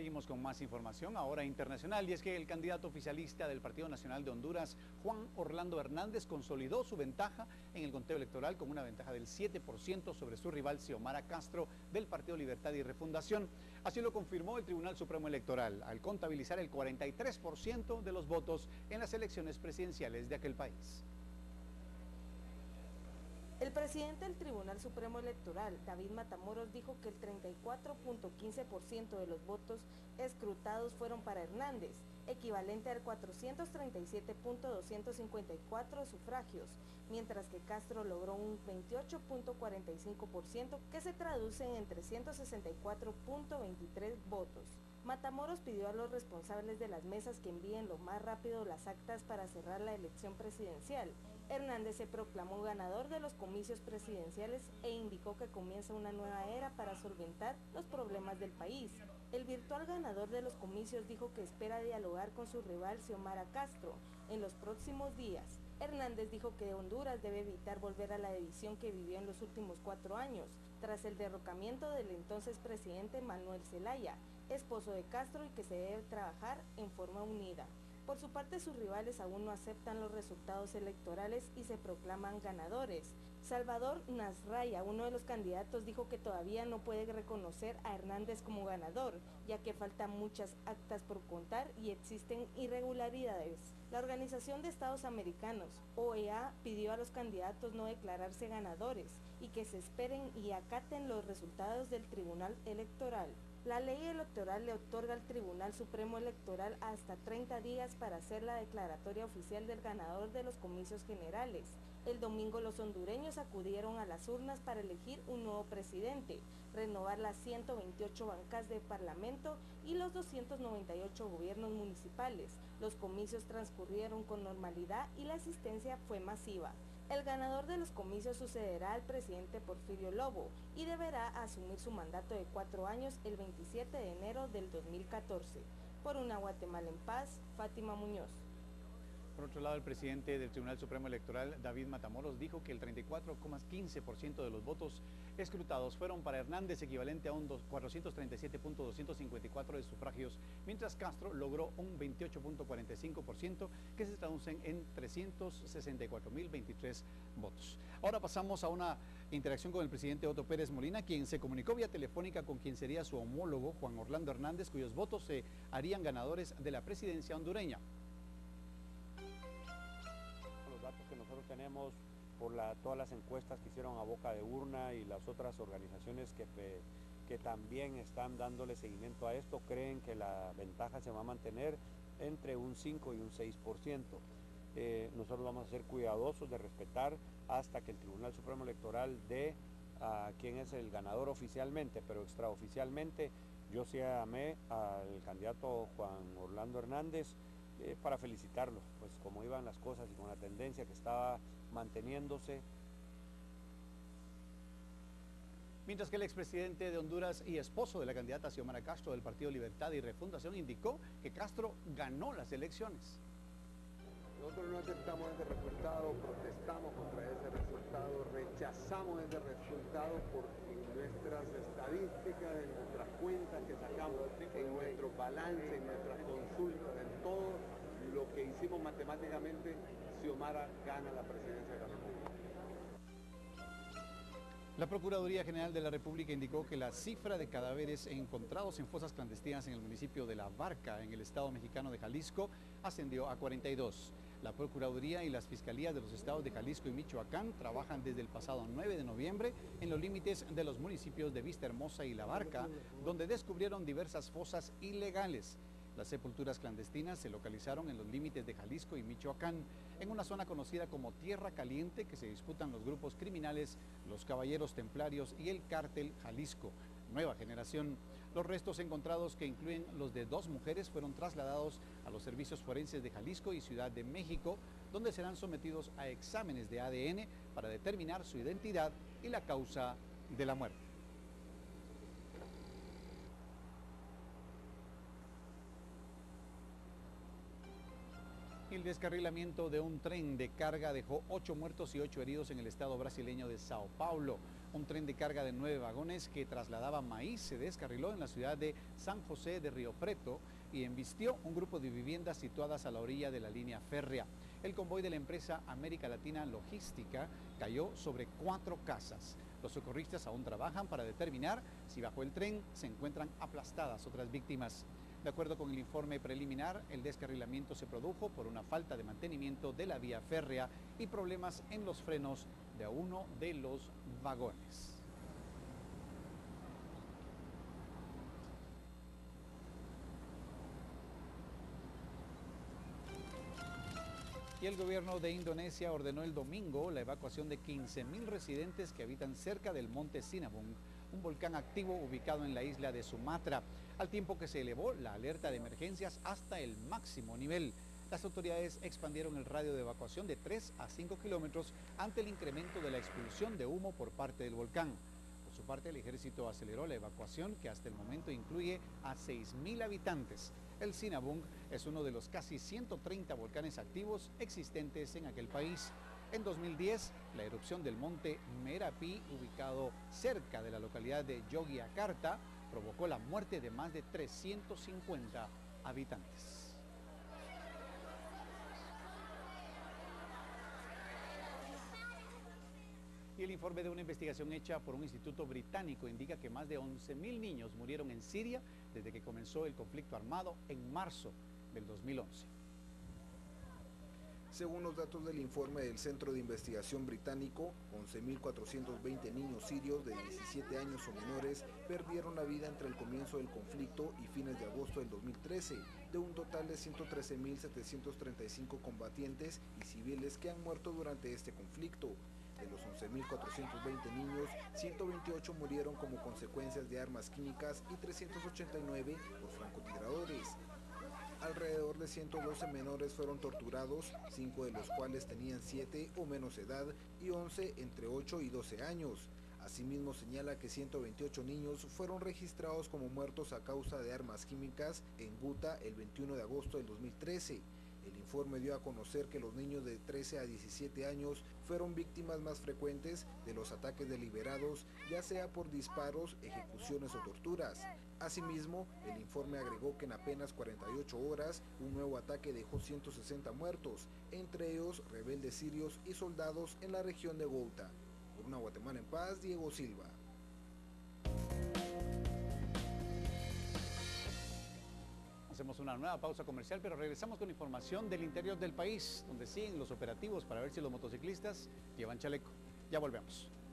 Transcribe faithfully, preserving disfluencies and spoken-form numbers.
Seguimos con más información, ahora internacional, y es que el candidato oficialista del Partido Nacional de Honduras, Juan Orlando Hernández, consolidó su ventaja en el conteo electoral con una ventaja del siete por ciento sobre su rival Xiomara Castro del Partido Libertad y Refundación. Así lo confirmó el Tribunal Supremo Electoral, al contabilizar el cuarenta y tres por ciento de los votos en las elecciones presidenciales de aquel país. El presidente del Tribunal Supremo Electoral, David Matamoros, dijo que el treinta y cuatro punto quince por ciento de los votos escrutados fueron para Hernández, equivalente al cuatrocientos treinta y siete punto doscientos cincuenta y cuatro sufragios, mientras que Castro logró un veintiocho punto cuarenta y cinco por ciento, que se traducen en trescientos sesenta y cuatro punto veintitrés votos. Matamoros pidió a los responsables de las mesas que envíen lo más rápido las actas para cerrar la elección presidencial. Hernández se proclamó ganador de los comicios presidenciales e indicó que comienza una nueva era para solventar los problemas del país. El virtual ganador de los comicios dijo que espera dialogar con su rival Xiomara Castro en los próximos días. Hernández dijo que Honduras debe evitar volver a la división que vivió en los últimos cuatro años, tras el derrocamiento del entonces presidente Manuel Zelaya, esposo de Castro, y que se debe trabajar en forma unida. Por su parte, sus rivales aún no aceptan los resultados electorales y se proclaman ganadores. Salvador Nasralla, uno de los candidatos, dijo que todavía no puede reconocer a Hernández como ganador, ya que faltan muchas actas por contar y existen irregularidades. La Organización de Estados Americanos, O E A, pidió a los candidatos no declararse ganadores y que se esperen y acaten los resultados del Tribunal Electoral. La ley electoral le otorga al Tribunal Supremo Electoral hasta treinta días para hacer la declaratoria oficial del ganador de los comicios generales. El domingo los hondureños acudieron a las urnas para elegir un nuevo presidente, renovar las ciento veintiocho bancas de parlamento y los doscientos noventa y ocho gobiernos municipales. Los comicios transcurrieron con normalidad y la asistencia fue masiva. El ganador de los comicios sucederá al presidente Porfirio Lobo y deberá asumir su mandato de cuatro años el veintisiete de enero del dos mil catorce. Por una Guatemala en paz, Fátima Muñoz. Por otro lado, el presidente del Tribunal Supremo Electoral, David Matamoros, dijo que el treinta y cuatro coma quince por ciento de los votos escrutados fueron para Hernández, equivalente a un cuatrocientos treinta y siete punto doscientos cincuenta y cuatro de sufragios, mientras Castro logró un veintiocho punto cuarenta y cinco por ciento, que se traducen en trescientos sesenta y cuatro mil veintitrés votos. Ahora pasamos a una interacción con el presidente Otto Pérez Molina, quien se comunicó vía telefónica con quien sería su homólogo, Juan Orlando Hernández, cuyos votos se harían ganadores de la presidencia hondureña. Los datos que nosotros tenemos por la, todas las encuestas que hicieron a boca de urna y las otras organizaciones que, que también están dándole seguimiento a esto, creen que la ventaja se va a mantener entre un cinco y un seis por ciento. Eh, nosotros vamos a ser cuidadosos de respetar hasta que el Tribunal Supremo Electoral dé a quién es el ganador oficialmente, pero extraoficialmente yo sí llamé al candidato Juan Orlando Hernández Eh, para felicitarlo, pues como iban las cosas y con la tendencia que estaba manteniéndose. Mientras que el expresidente de Honduras y esposo de la candidata Xiomara Castro del Partido Libertad y Refundación indicó que Castro ganó las elecciones. Nosotros no aceptamos ese resultado, protestamos contra ese resultado, rechazamos ese resultado porque en nuestras estadísticas, en nuestras cuentas que sacamos, en nuestro balance, en nuestras consultas, en todo lo que hicimos matemáticamente, Xiomara gana la presidencia de la República. La Procuraduría General de la República indicó que la cifra de cadáveres encontrados en fosas clandestinas en el municipio de La Barca, en el estado mexicano de Jalisco, ascendió a cuarenta y dos. La Procuraduría y las Fiscalías de los estados de Jalisco y Michoacán trabajan desde el pasado nueve de noviembre en los límites de los municipios de Vista Hermosa y La Barca, donde descubrieron diversas fosas ilegales. Las sepulturas clandestinas se localizaron en los límites de Jalisco y Michoacán, en una zona conocida como Tierra Caliente, que se disputan los grupos criminales, los Caballeros Templarios y el Cártel Jalisco Nueva Generación. Los restos encontrados, que incluyen los de dos mujeres, fueron trasladados a los servicios forenses de Jalisco y Ciudad de México, donde serán sometidos a exámenes de A D N para determinar su identidad y la causa de la muerte. El descarrilamiento de un tren de carga dejó ocho muertos y ocho heridos en el estado brasileño de Sao Paulo. Un tren de carga de nueve vagones que trasladaba maíz se descarriló en la ciudad de San José de Río Preto y embistió un grupo de viviendas situadas a la orilla de la línea férrea. El convoy de la empresa América Latina Logística cayó sobre cuatro casas. Los socorristas aún trabajan para determinar si bajo el tren se encuentran aplastadas otras víctimas. De acuerdo con el informe preliminar, el descarrilamiento se produjo por una falta de mantenimiento de la vía férrea y problemas en los frenos de uno de los vagones. Y el gobierno de Indonesia ordenó el domingo la evacuación de quince mil residentes que habitan cerca del monte Sinabung, un volcán activo ubicado en la isla de Sumatra, al tiempo que se elevó la alerta de emergencias hasta el máximo nivel. Las autoridades expandieron el radio de evacuación de tres a cinco kilómetros ante el incremento de la expulsión de humo por parte del volcán. Por su parte, el ejército aceleró la evacuación, que hasta el momento incluye a seis mil habitantes. El Sinabung es uno de los casi ciento treinta volcanes activos existentes en aquel país. En dos mil diez, la erupción del monte Merapi, ubicado cerca de la localidad de Yogyakarta, provocó la muerte de más de trescientos cincuenta habitantes. Y el informe de una investigación hecha por un instituto británico indica que más de once mil niños murieron en Siria desde que comenzó el conflicto armado en marzo del dos mil once. Según los datos del informe del Centro de Investigación Británico, once mil cuatrocientos veinte niños sirios de diecisiete años o menores perdieron la vida entre el comienzo del conflicto y fines de agosto del dos mil trece, de un total de ciento trece mil setecientos treinta y cinco combatientes y civiles que han muerto durante este conflicto. De los once mil cuatrocientos veinte niños, ciento veintiocho murieron como consecuencias de armas químicas y trescientos ochenta y nueve por francotiradores. Alrededor de ciento doce menores fueron torturados, cinco de los cuales tenían siete o menos edad y once entre ocho y doce años. Asimismo señala que ciento veintiocho niños fueron registrados como muertos a causa de armas químicas en Guta el veintiuno de agosto del dos mil trece. El informe dio a conocer que los niños de trece a diecisiete años fueron víctimas más frecuentes de los ataques deliberados, ya sea por disparos, ejecuciones o torturas. Asimismo, el informe agregó que en apenas cuarenta y ocho horas, un nuevo ataque dejó ciento sesenta muertos, entre ellos rebeldes sirios y soldados en la región de Ghouta. Por una Guatemala en paz, Diego Silva. Hacemos una nueva pausa comercial, pero regresamos con información del interior del país, donde siguen los operativos para ver si los motociclistas llevan chaleco. Ya volvemos.